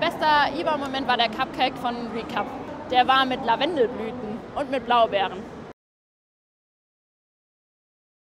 bester IBA-Moment war der Cupcake von Recap. Der war mit Lavendelblüten und mit Blaubeeren.